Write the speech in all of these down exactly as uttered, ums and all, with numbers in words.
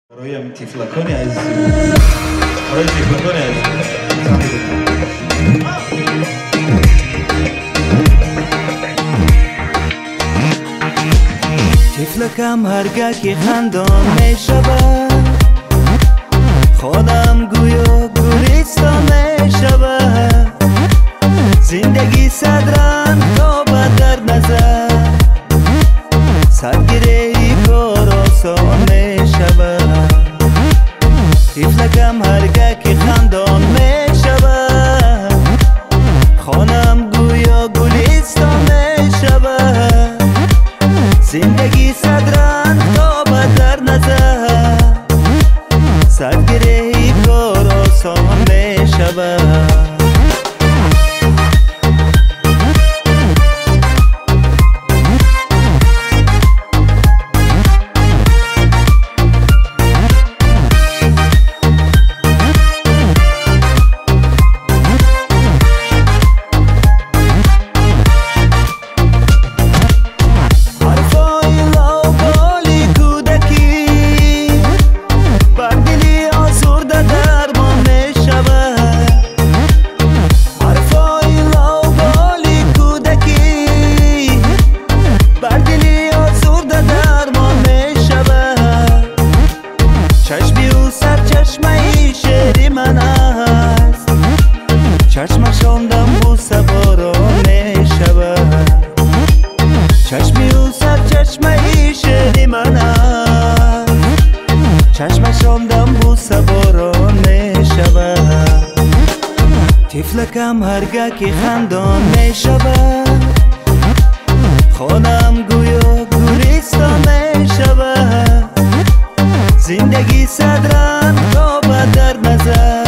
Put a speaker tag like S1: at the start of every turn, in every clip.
S1: برای همین تیفلکانی عزیز برای تیفلکانی عزیز
S2: تیفلکم هرگاه که خندان می شود خودم گویا گوریستان می شود زندگی صد رنگ تا بدر نظر سرگیره کار آسان می شود تیفلکم هرگاه که خندان می شود خانم گویا گوریستان می شود زندگی صد رنگ تا بدر نظر سرگیره کار آسان می شود چشمشاندم بو سواران می شود چشمی او سر چشمه شدی من است چشمشاندم بو سواران می شود تیفلکم هرگاه که خندان می شود خانم گویا گوریستان می شود زندگی صد رنگ تا بدر نظر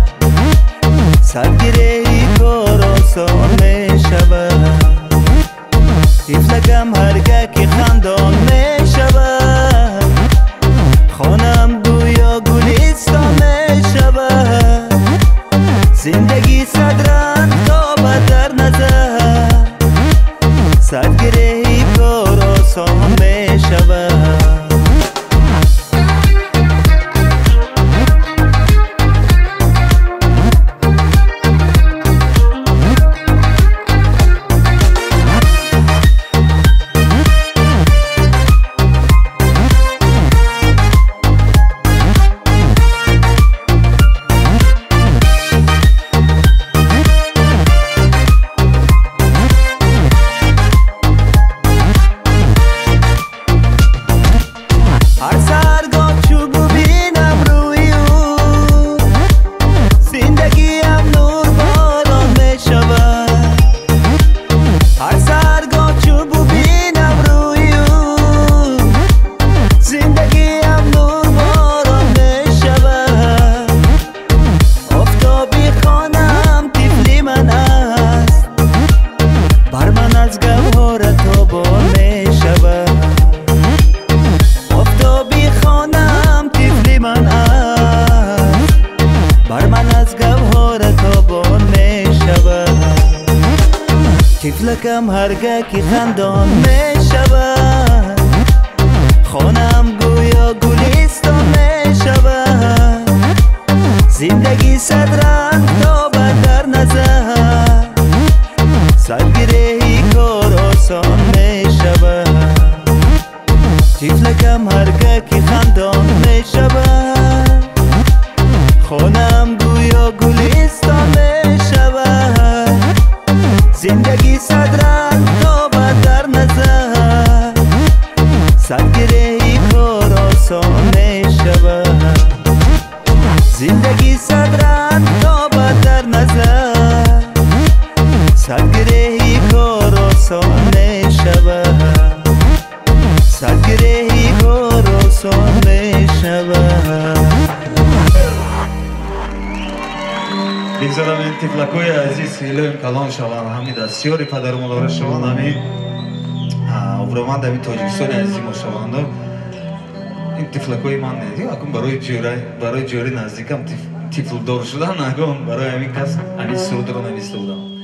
S2: سرگیره کار آسان می شود تیفلکم هرگاه که خندان می شود خانم گویا گوریستان می شود زندگی صد رنگ تا بدر نظر سرگیره کار آسان می شود تیفلکم هرگاه که خندان می شود خانم گویا گوریستان می شود زندگی صد رنگ تا بدر نظر سرگیره کار آسان می شود تیفلکم هرگاه که خندان می شود خانم گویا گوریستان می شود زندگی صد رنگ تا بدر نظر سرگیره کار آسان می شود زندگی صد رنگ تا بدر نظر سرگیره کار آسان می شود سرگیره کار آسان می شود
S1: بگذارم این تیفلکوی عزیز ایلویم کلان شوان همین دستیاری پدر مادر شوان همین ابرومند همین تاجیکستان عزیزی ما شوان این تیفلکوی من نیدیم اکن برای جوری برای جوری نزدیکم تیفل دار شدن نگم برای همین کس همین سرود رو نویسته بودم